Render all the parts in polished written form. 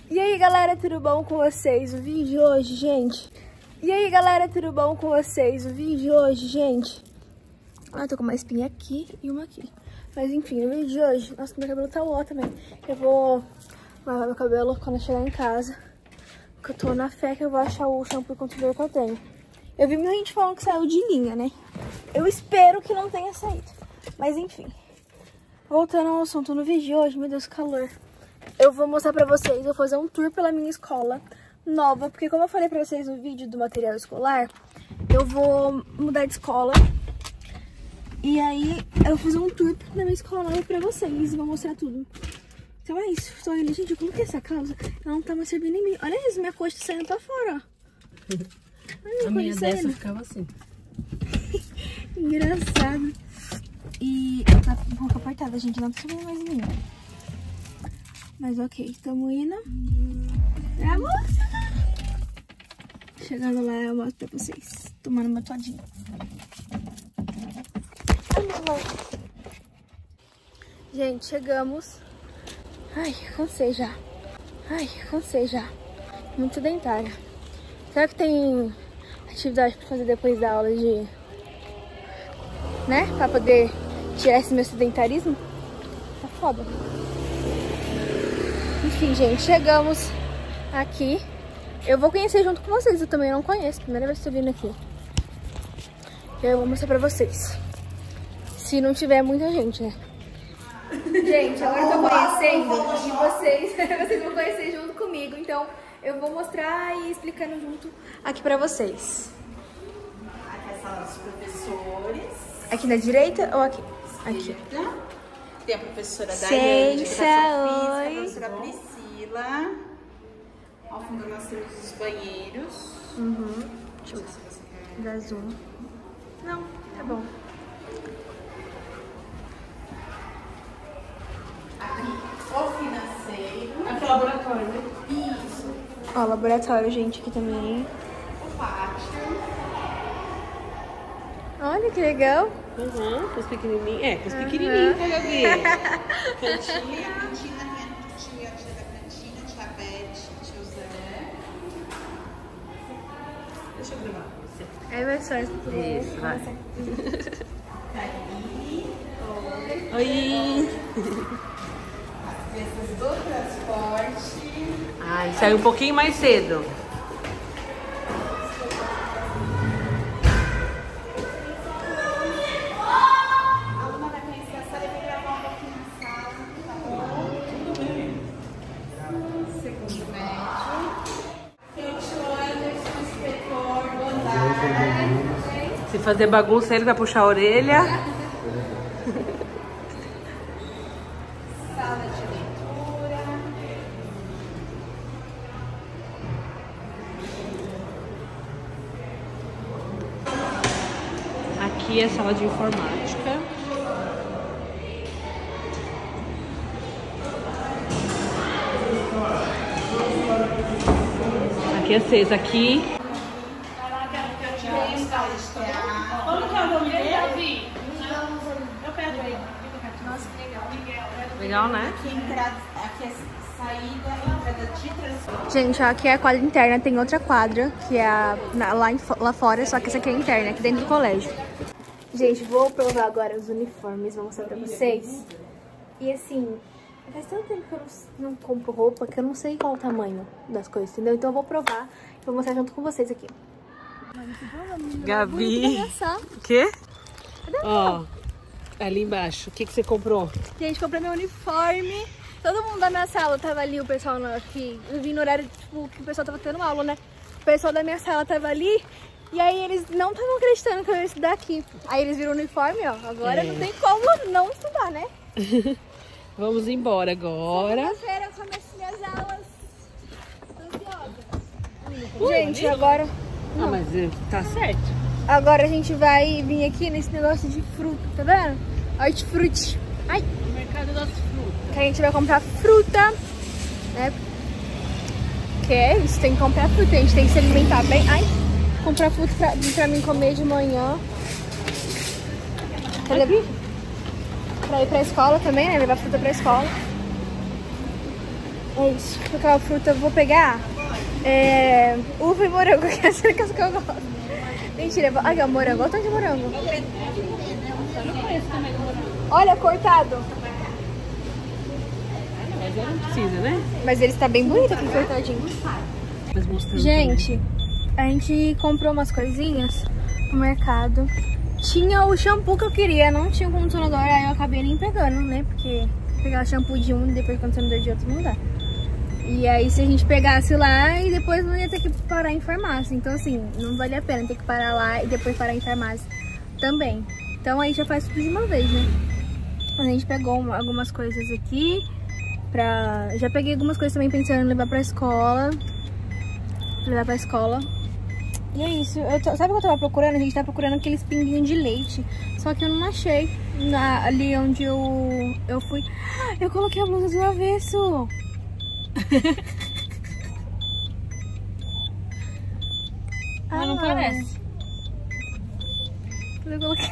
E aí galera, tudo bom com vocês? O vídeo de hoje, gente... E aí galera, tudo bom com vocês? O vídeo de hoje, gente... Ah, tô com uma espinha aqui e uma aqui. Mas enfim, o vídeo de hoje... Nossa, meu cabelo tá ó também. Eu vou lavar meu cabelo quando eu chegar em casa. Porque eu tô na fé que eu vou achar o shampoo e condicionador que eu tenho. Eu vi muita gente falando que saiu de linha, né? Eu espero que não tenha saído. Mas enfim... Voltando ao assunto, no vídeo de hoje, meu Deus, calor. Eu vou mostrar pra vocês, eu vou fazer um tour pela minha escola nova. Porque como eu falei pra vocês no vídeo do material escolar, eu vou mudar de escola. E aí, eu vou fazer um tour na minha escola nova pra vocês e vou mostrar tudo. Então é isso. Estou ali, gente, eu coloquei essa calça, ela não tá mais servindo em mim. Olha isso, minha coxa tá saindo pra fora, ó. Olha, a minha dessa ficava assim. Engraçado. E ela tá um pouco apertada, gente, não tá subindo mais em mim. Mas ok, estamos indo. É a moça! Chegando lá, eu mostro pra vocês. Tomando meu todinho. Gente, chegamos. Ai, cansei já. Ai, cansei já. Muito dentária. Será que tem atividade pra fazer depois da aula de... né? Pra poder tirar esse meu sedentarismo? Tá foda. Enfim, gente, chegamos aqui. Eu vou conhecer junto com vocês, eu também não conheço. Primeira vez que tô vindo aqui. Eu vou mostrar pra vocês. Se não tiver muita gente, né? Gente, agora eu tô conhecendo e vocês vão conhecer junto comigo. Então, eu vou mostrar e explicando junto aqui pra vocês. Aqui é a sala dos professores. Aqui na direita ou aqui? Aqui. Tem a professora Daiane de Educação Física, oi. a professora Priscila. Ao fundo nós temos os banheiros. Deixa eu ver se você quer dar zoom. Não, tá bom. Aqui, o financeiro. Aqui é o laboratório, né? Isso. Ó, laboratório, gente, aqui também. O pátio. Olha que legal. Com os pequenininhos. É, com os pequenininhos, tá, Gabi? Cantina. A cantina, tia da cantina, tia Beth, tio Zé. Deixa eu gravar com você. É versões. Isso, vai. Oi. Oi! As crianças do transporte. Ai, saiu um pouquinho mais cedo. A aluna vai conhecer a sala e vai gravar um pouquinho na sala. Tá bom? Segundo médio. Tem o tio Anderson, inspetor, boa tarde. Se fazer bagunça, ele vai puxar a orelha. Sala de leitura. Aqui é a sala de informática. Aqui é 6. Aqui. Como que é o nome dele? Nossa, que legal. Legal, né? Aqui é saída, entrada de transporte. Gente, ó, aqui é a quadra interna, tem outra quadra, que é lá fora, só que essa aqui é interna, aqui dentro do colégio. Gente, vou provar agora os uniformes, vou mostrar pra vocês. E assim, faz tanto tempo que eu não compro roupa que eu não sei qual o tamanho das coisas, entendeu? Então eu vou provar e vou mostrar junto com vocês aqui. Gabi. O quê? Ó, ali embaixo. O que você comprou? Gente, comprei meu uniforme. Todo mundo da minha sala tava ali, o pessoal aqui. Eu vim no horário tipo, que o pessoal tava tendo aula, né? O pessoal da minha sala tava ali. E aí eles não estavam acreditando que eu ia estudar aqui. Aí eles viram o uniforme, ó. Agora não tem como não estudar, né? Vamos embora agora. Segunda-feira eu começo minhas aulas. Ansiosa. Gente, agora... Ah, mas tá certo. Agora a gente vai vir aqui nesse negócio de fruta, tá vendo? Hortifruti. Ai! O mercado das frutas. Que a gente vai comprar fruta, né? Que é isso, tem que comprar fruta, a gente tem que se alimentar bem. Ai! Comprar fruta pra mim comer de manhã. Pra ir pra escola também, né? Levar fruta pra escola. É isso. Qual fruta eu vou pegar? Uva e morango, que é as únicas que eu gosto. Mentira, aqui ó, morango. Olha o tanto de morango. Eu não conheço também do morango. Olha, cortado. Mas ela não precisa, né? Mas ele está bem bonito aqui, cortadinho. Mas mostrando Gente, a gente comprou umas coisinhas no mercado. Tinha o shampoo que eu queria, não tinha o condicionador, aí eu acabei nem pegando, né? Porque pegar shampoo de um e depois condicionador de outro não dá. E aí se a gente pegasse lá e depois não ia ter que parar em farmácia. Então assim, não valia a pena ter que parar lá e depois parar em farmácia também. Então aí já faz tudo de uma vez, né? A gente pegou algumas coisas aqui. Já peguei algumas coisas também pensando em levar pra escola. E é isso. Sabe o que eu tava procurando? A gente tava procurando aqueles pinguinhos de leite. Só que eu não achei. Ali onde eu fui. Eu coloquei a blusa do avesso. Mas não parece. Eu coloquei...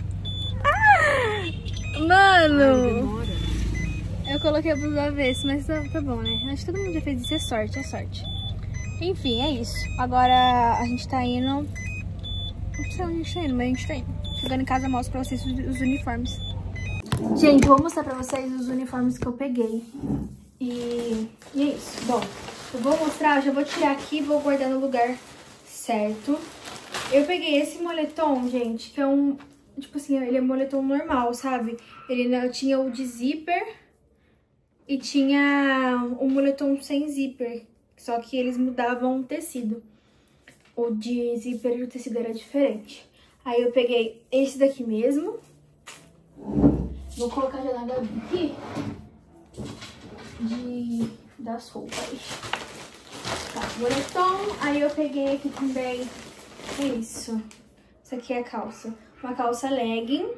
Mano! Eu coloquei a blusa do avesso, mas tá bom, né? Acho que todo mundo já fez isso. É sorte, é sorte. Enfim, é isso. Agora a gente tá indo... Não sei onde a gente tá indo, mas a gente tá indo. Chegando em casa eu mostro pra vocês os uniformes. Gente, vou mostrar pra vocês os uniformes que eu peguei. E é isso. Bom, eu vou mostrar, já vou tirar aqui e vou guardar no lugar certo. Eu peguei esse moletom, gente, que é um... Tipo assim, ele é um moletom normal, sabe? Ele não tinha o de zíper e tinha um moletom sem zíper. Só que eles mudavam o tecido. O de zíper e o tecido era diferente. Aí eu peguei esse daqui mesmo. Vou colocar já na gabi aqui. Das roupas. Tá, moletom. Aí eu peguei aqui também isso. Isso aqui é a calça. Uma calça legging.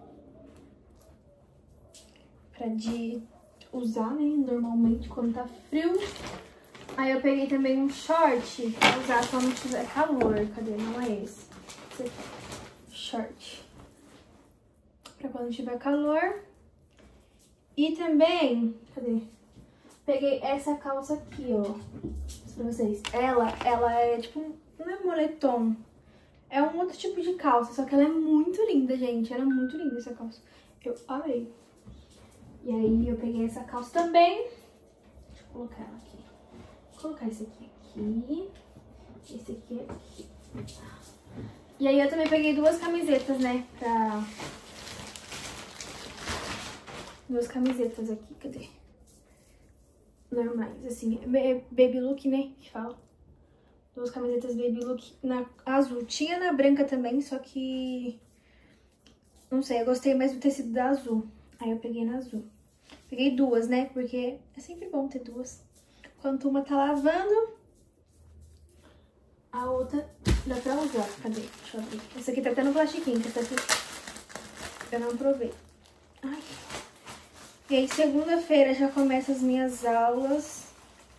Pra usar, né, normalmente quando tá frio. Aí eu peguei também um short pra usar quando tiver calor. Cadê? Não é esse. Esse aqui. Short. Pra quando tiver calor. E também... Cadê? Peguei essa calça aqui, ó. Pra vocês. Ela é tipo... Não é moletom. É um outro tipo de calça. Só que ela é muito linda, gente. Ela é muito linda, essa calça. Eu amei. E aí eu peguei essa calça também. Deixa eu colocar ela aqui. Vou colocar esse aqui. Esse aqui. E aí eu também peguei duas camisetas, né? Duas camisetas aqui. Cadê? Normais, assim. Baby look, né? Que fala. Duas camisetas baby look na azul. Tinha na branca também, só que... Não sei, eu gostei mais do tecido da azul. Aí eu peguei na azul. Peguei duas, né? Porque é sempre bom ter duas. Enquanto uma tá lavando, a outra dá pra usar. Cadê? Deixa eu abrir. Essa aqui tá até no plastiquinho, que essa aqui eu não provei. Ai. E aí, segunda-feira já começa as minhas aulas.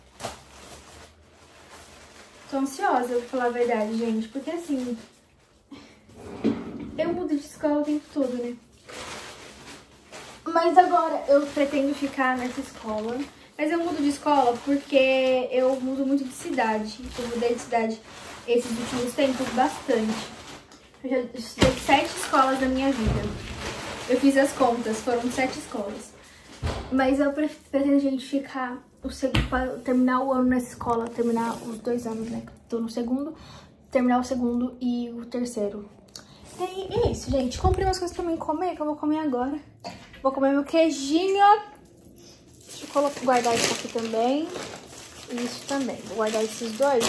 Tô ansiosa, pra falar a verdade, gente. Porque assim, eu mudo de escola o tempo todo, né? Mas agora eu pretendo ficar nessa escola. Mas eu mudo de escola porque eu mudo muito de cidade. Eu mudei de cidade esses últimos tempos bastante. Eu já estudei 7 escolas na minha vida. Eu fiz as contas, foram 7 escolas. Mas eu pretendo, gente, ficar terminar o ano nessa escola, terminar os 2 anos, né? Tô no segundo, terminar o segundo e o terceiro. E é isso, gente. Comprei umas coisas pra mim comer, que eu vou comer agora. Vou comer meu queijinho. Deixa eu guardar isso aqui também. E isso também. Vou guardar esses dois.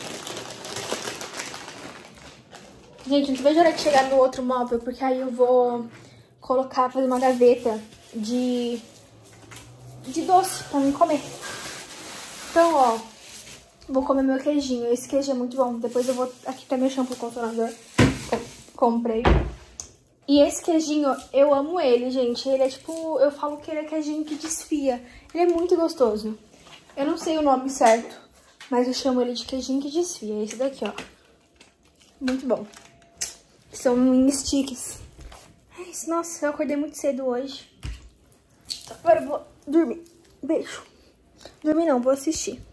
Gente, não vejo a hora de chegar no outro móvel, porque aí eu vou fazer uma gaveta de doce pra mim comer. Então, ó, vou comer meu queijinho. Esse queijo é muito bom. Depois eu vou... Aqui tá meu shampoo condicionador. Comprei. E esse queijinho, eu amo ele, gente. Ele é tipo... Eu falo que ele é queijinho que desfia. Ele é muito gostoso. Eu não sei o nome certo, mas eu chamo ele de queijinho que desfia. Esse daqui, ó. Muito bom. São mini sticks. Nossa, eu acordei muito cedo hoje. Agora eu vou dormir. Beijo. Dormir não, vou assistir.